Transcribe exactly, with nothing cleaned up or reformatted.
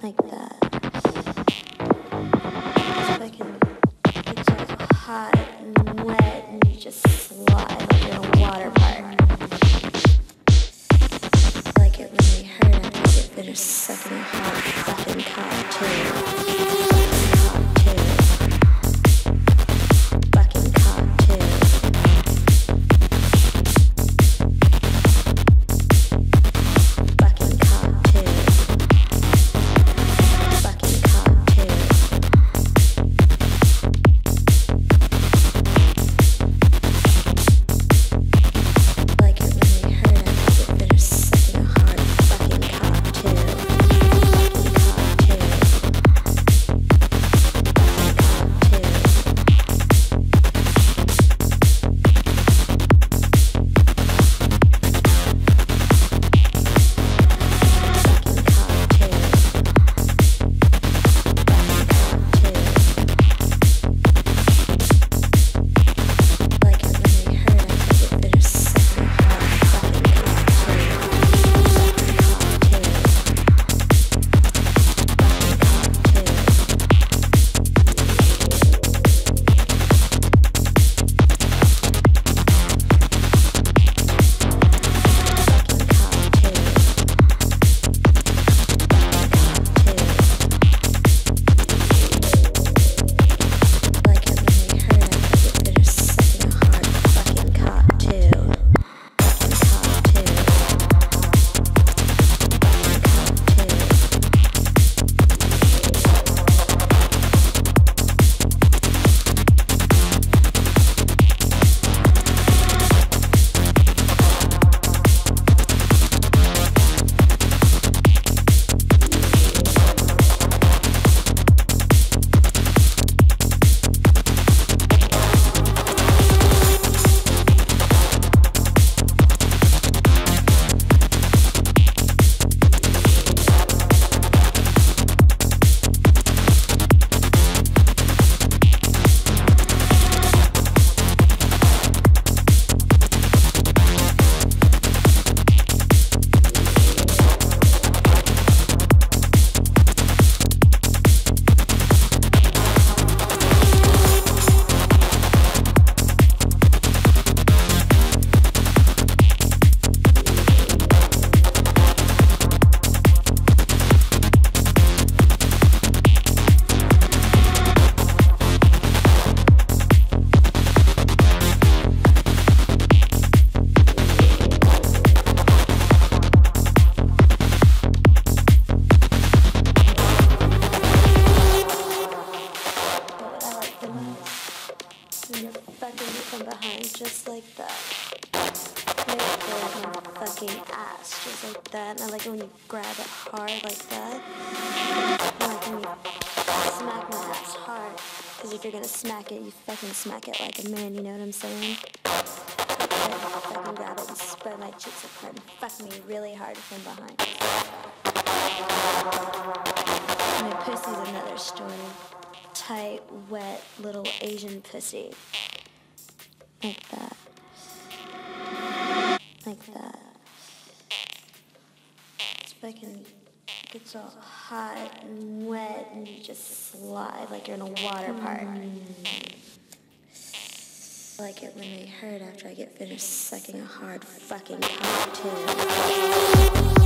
like that. So I can get you hot and wet and you just slide like you're in a water park. I like it when we hurt after I get finished sucking a hard fucking cock too. Fucking cock too. Fucking cock too. Fucking cock too. Like it when we hurt after I get finished sucking a hard fucking cock too. Fucking cock too. You're fucking me from behind just like that. Make it my fucking ass just like that. And I like it when you grab it hard like that. I like when you smack my ass hard. Because if you're gonna smack it, you fucking smack it like a man, you know what I'm saying? Like, fucking grab it and spread my cheeks apart and fuck me really hard from behind. My pussy's another story. Tight, wet, little Asian pussy. Like that. Like that. It's fucking gets all hot and wet and you just slide like you're in a water park. I like it when they hurt after I get finished sucking a hard fucking cock too.